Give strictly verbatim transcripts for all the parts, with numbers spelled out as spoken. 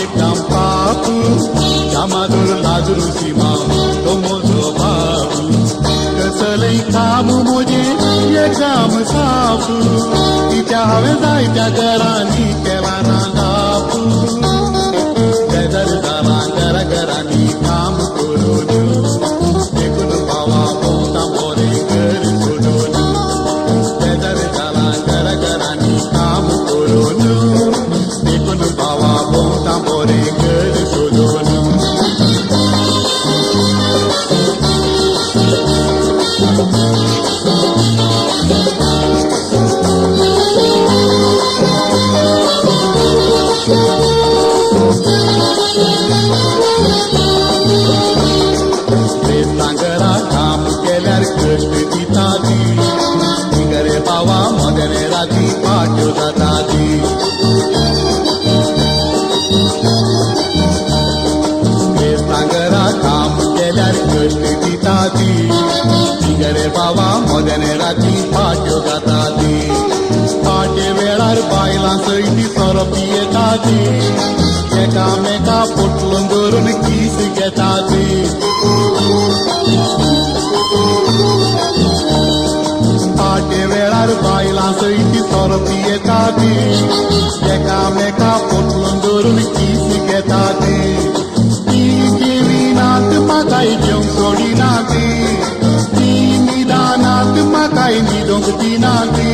Ekam papu Jamadur Lazuru Sima Tomozo babu Keselai kamu mujhe ye kam sapu Ita have zai jagarani kelana gapu Jadar dalan gara garani kam kurudu Dekun bawa bota more gar sududu Jadar dalan gara garani kam kurudu Dekun bawa bota more gar sududu Sangara kam kelar krishti tadi Nigare bawa modene rati paatyo tadi Sangara kam kelar krishti tadi Nigare bawa modene rati paatyo tadi Paate velar bailan soiti soropiye tadi Eka meka putlundurun kisi getadi Paate velar bailan soiti soropiye tadi Eka meka putlundurun kisi getadi Tiki vinat makai jom sodi nati Tini danat makai nidong tinati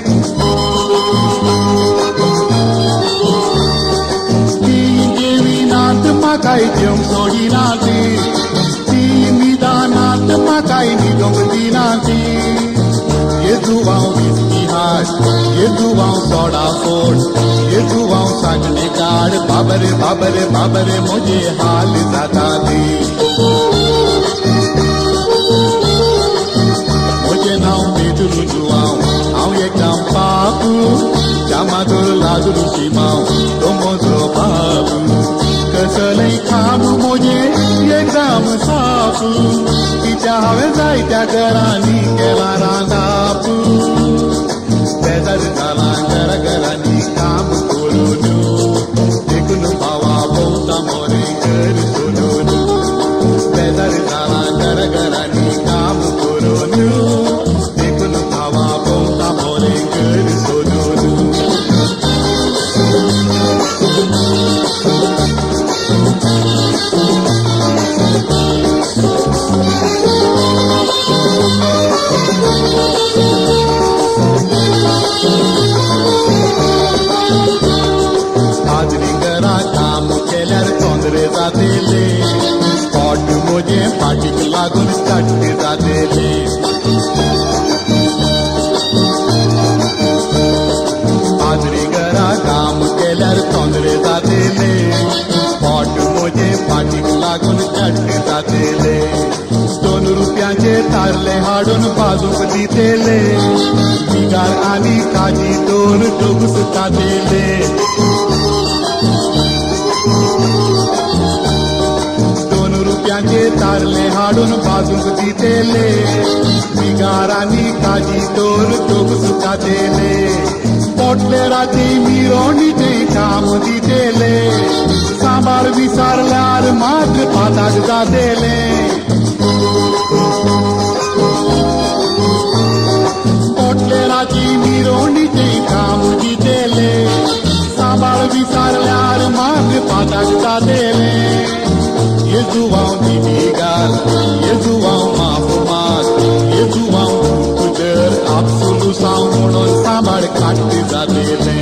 Makai jom sodi nati, timi danat makai ni dong di nati. Ye duaau istihad, ye duaau soda fort, ye duaau sagne card. Babare babare babare mujhe haal zada di. Mujhe naam bedru duaau, aau ye kam papu, jamadur lazuru simau, tomozo babu. Keselai kamu mujhe ye kam sapu Ita have zai jagarani kelara gapu Bedar dalan gara garani kam kurudu Dekun bawa bota more gar sududu Bedar dalan gara garani kam kurudu Dekun bawa bota more gar sududu Dele, pot mujhe patik lagun katte da dele. Adri gara kaam kelar tondre da dele, pot mujhe patik lagun katte da dele. Don rupyanche tarle hadun bazuk di dele, bigar ani kaji dor dugus da dele. Rupiyanche tarle hadun bazuk di dele bigarani kaji tor dugus da dele potle rati mironi te kam di dele sambar visar lar mat patag da dele potle rati mironi te kam di dele sambar visar lar mat patag da dele Ye duaau di bigal, ye duaau maafumat, ye duaau kuder absolu saunon samar katte da dele.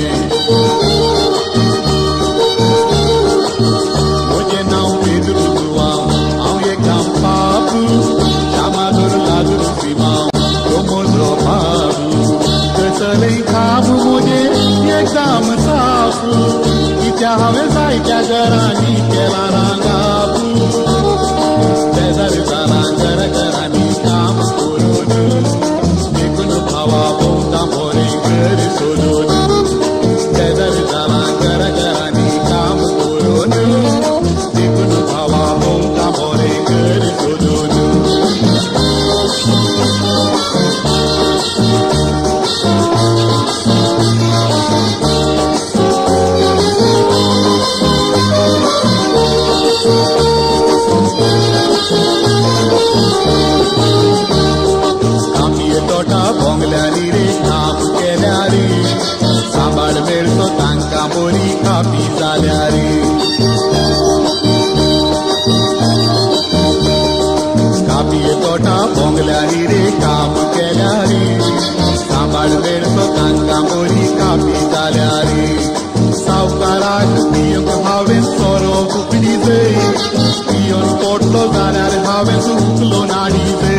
Mujhe naam bedru duaau, aau ye kam papu, jamadur lazuru simau, tomozo babu. Keselai kamu mujhe ye kam sapu, ita have zai jagarani kelara gapu. Bedar dalan gara garani kam kurudu Dekun bawa bota more gar sududu Bedar dalan gara garani kam kurudu Dekun bawa bota more gar sududu पियंक हावें सोरो कुकडी दे पियन पोटलो जाल्यार हावें सुकलो नाडी दे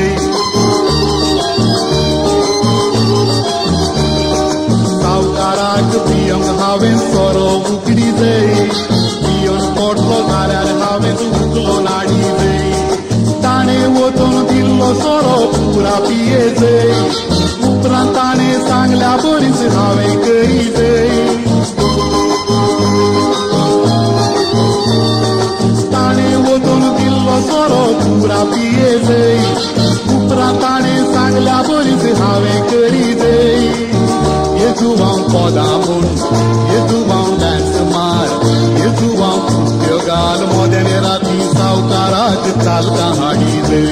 सावकाराक पियंक हावें सोरो कुकडी दे पियन पोटलो जाल्यार हावें सुकलो नाडी दे ताणे वचून दिल्लो सोरो पुरा पिये दे उपरांत ताणे सांगल्या बरीच हावें करी दे सोरो पुरा पिये दे उपरांत ताणे सांगल्या बरीच हावें करी दे येजुवांव पोदां म्हूण येजुवांव डान्स मार येजुवांव कुट्यो घाल मोदेने राती सावकाराक चालकां हाडी दे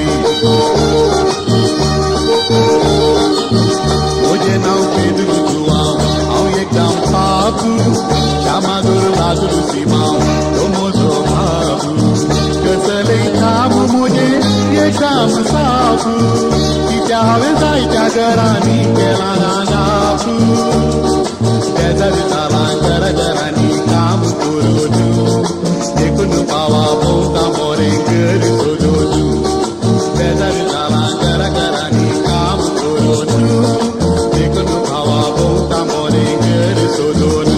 म्हजें नांव पेद्रू जुवांव हांव एकदम बाबू श्यामादोर लागू सिमांव तो म्हजो बाबू कसले काम मुझे ये काम साफ कित्या हांवें जायत्या घरांनी केलां रांगाप बेजार जालां घरा घरांनी काम करून देखून पावा भोंवता मोरें घर सोदून बेजार जालां घरा घरांनी काम करून देखून पावा भोंवता मोरें घर सोदून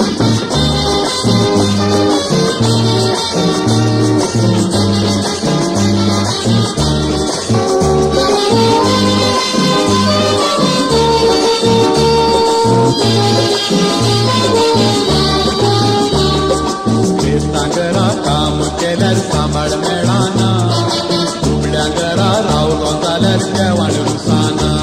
काम केल्यार सांबाळ मेळना दुबड्या घरा रावलो जाल्यार जेवण रुसाना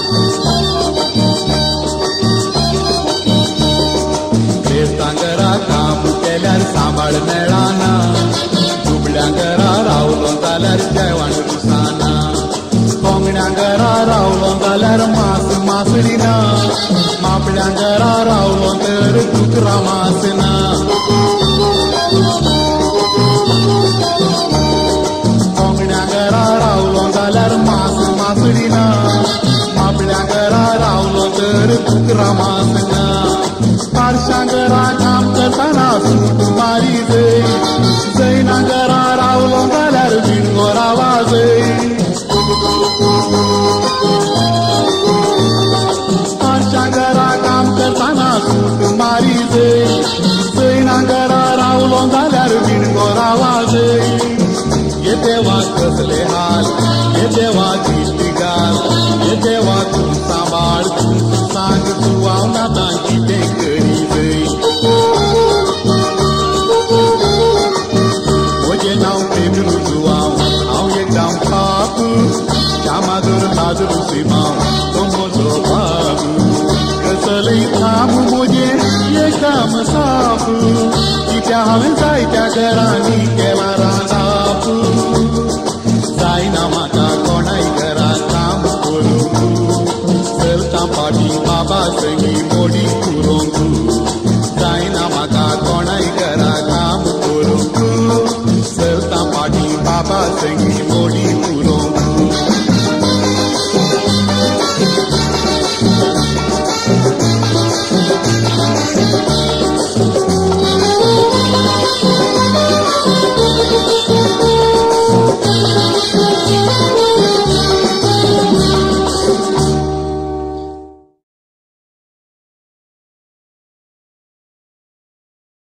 घरा काम केल्यार सांबाळ मेळना दुबड्या घरा रावलो जाल्यार जेवण रुसाना कोंगड्या घरा रावलो जाल्यार मास मासडिना मापड्या घरा रावलो तर कुकरा मासना कोंगड्या घरा रावलो जाल्यार मास मासडिना मापड्या घरा रावलो तर कुकरा मासना पारशा घरा काम करताना सूट मारी दे जैना घरा रावलो जाल्यार बिणगोरा वाजय पारशा घरा काम करताना सूट मारी दे जैना घरा रावलो जाल्यार बिणगोरा वाजय ये देवा कसले हाल ये देवा दिश्टी घाल ये देवा तूं सांबाळ तूं सांग तूं हांव नाता कितें करी दे म्हजें नांव पेद्रू जुवांव हांव एकदम बाबू श्यामादोर लागू सिमांव तो म्हजो बाबू कसलेय काम म्हजें ये काम साफ कित्या हांवें जायत्या घरांनी केलां